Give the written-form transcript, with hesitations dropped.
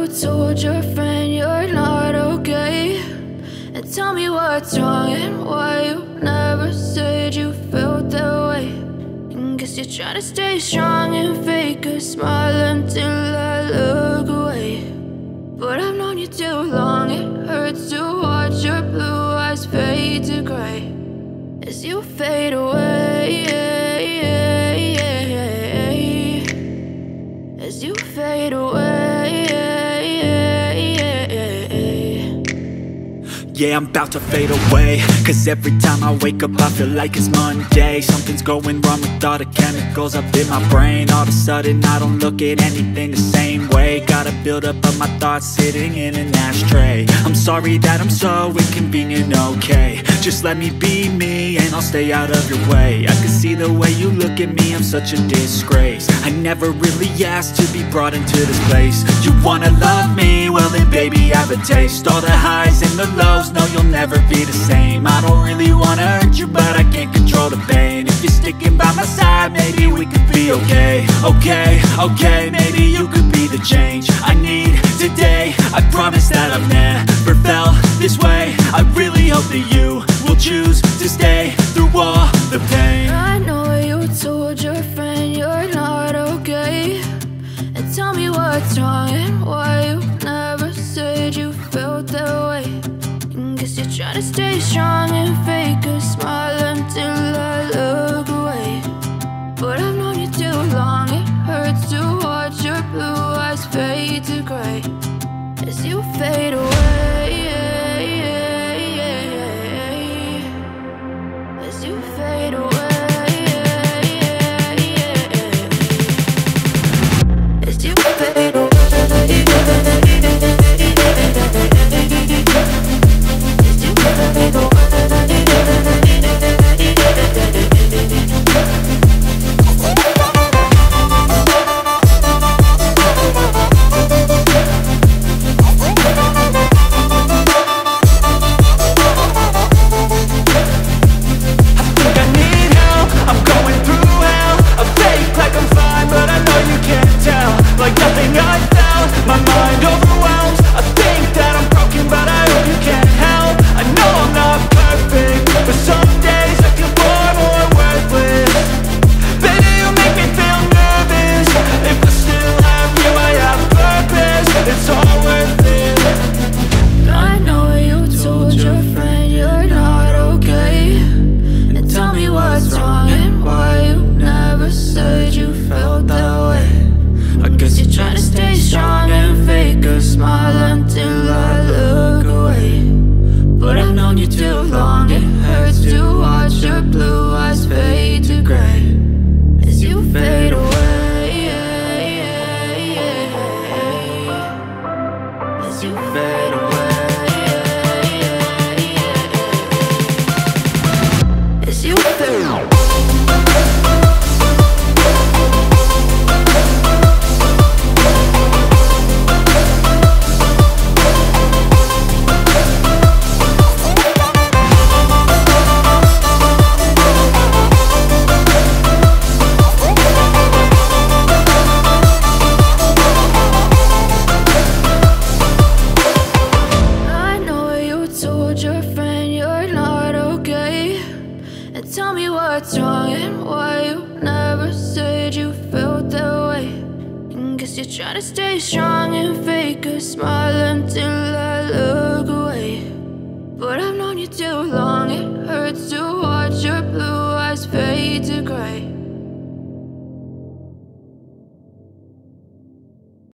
told your friend you're not okay. And tell me what's wrong and why you never said you felt that way. And guess you're trying to stay strong and fake a smile until I look away. But I've known you too long, it hurts to watch your blue eyes fade to gray as you fade away, as you fade away. Yeah, I'm about to fade away, cause every time I wake up I feel like it's Monday. Something's going wrong with all the chemicals up in my brain. All of a sudden I don't look at anything the same way. Got a buildup of my thoughts sitting in an ashtray. I'm sorry that I'm so inconvenient, okay. Just let me be me and I'll stay out of your way. I can see the way you look at me, I'm such a disgrace. I never really asked to be brought into this place. You wanna love me? Well then baby have a taste. All the highs and the lows, no, you'll never be the same. I don't really wanna hurt you, but I can't control the pain. If you're sticking by my side, maybe we could be okay. Okay, maybe you could be the change I need today. I promise that I've never felt this way. I really hope that you will choose to stay through all the pain. I know you told your friend you're not okay. And tell me what's wrong and why you never said you felt that way. Guess you're trying to stay strong and fake a smile until I look away. But I've known you too long, it hurts to watch your blue eyes fade to gray as you fade away, as you fade away, as you fade away. Trying to stay strong and fake a smile until I